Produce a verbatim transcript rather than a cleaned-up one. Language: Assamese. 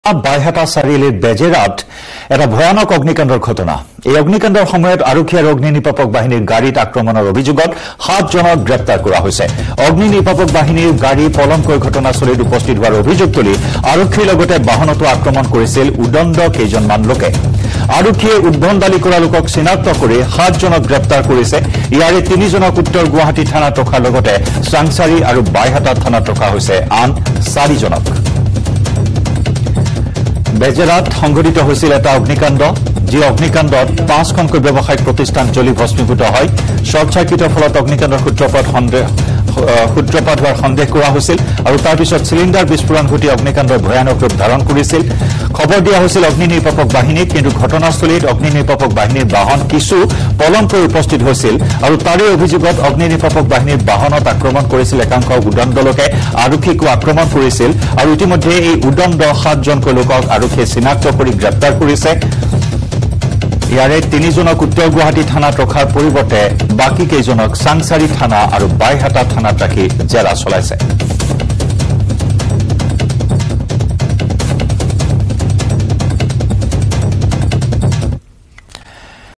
বাইহাটা চাৰিআলিৰ বেজেৰাত এটা ভয়ানক অগ্নিকাণ্ডৰ ঘটনা। এই অগ্নিকাণ্ডৰ সময়ত আৰক্ষী আৰু অগ্নি নিৰ্বাপক বাহিনীৰ গাড়ীত আক্ৰমণৰ অভিযোগত সাতজনক গ্ৰেপ্তাৰ কৰা হৈছে। অগ্নি নিৰ্বাপক বাহিনীৰ গাড়ী পলমকৈ ঘটনাস্থলীত উপস্থিত হোৱাৰ অভিযোগ তুলি আৰক্ষীৰ লগতে বাহনতো আক্ৰমণ কৰিছিল উদণ্ড কেইজনমান লোকে। আৰক্ষীয়ে উদ্ভণ্ডালি কৰা লোকক চিনাক্ত কৰি সাতজনক গ্ৰেপ্তাৰ কৰিছে। ইয়াৰে তিনিজনক উত্তৰ গুৱাহাটী থানাত ৰখাৰ লগতে চাংচাৰী আৰু বাইহাটা থানাত ৰখা হৈছে আন চাৰিজনক। বেজেৰাত সংঘটিত হৈছিল এটা অগ্নিকাণ্ড, যি অগ্নিকাণ্ডত পাঁচখনকৈ ব্যৱসায়িক প্ৰতিষ্ঠান জ্বলি ভস্মীভূত হয়। শ্বৰ্ট চাৰ্কিটৰ ফলত অগ্নিকাণ্ডৰ সূত্ৰপাত সন্দেহ সূত্ৰপাত হোৱাৰ সন্দেহ কৰা হৈছিল আৰু তাৰ পিছত চিলিণ্ডাৰ বিস্ফোৰণ ঘটি অগ্নিকাণ্ডৰ ভয়ানক ৰূপ ধাৰণ কৰিছিল। খবৰ দিয়া হৈছিল অগ্নি নিৰ্বাপক বাহিনীক, কিন্তু ঘটনাস্থলীত অগ্নি নিৰ্বাপক বাহিনীৰ বাহন কিছু পলমকৈ উপস্থিত হৈছিল আৰু তাৰে অভিযোগত অগ্নি নিৰ্বাপক বাহিনীৰ বাহনত আক্ৰমণ কৰিছিল একাংশ উদণ্ড লোকে। আৰক্ষীকো আক্ৰমণ কৰিছিল আৰু ইতিমধ্যে এই উদণ্ড সাতজনকৈ লোকক আৰক্ষীয়ে চিনাক্ত কৰি গ্ৰেপ্তাৰ কৰিছে। ইয়াৰে তিনিজনক উত্তৰ গুৱাহাটী থানাত ৰখাৰ পৰিৱৰ্তে বাকী কেইজনক চাংচাৰী থানা আৰু বাইহাটা থানাত ৰাখি জেৰা চলাইছে।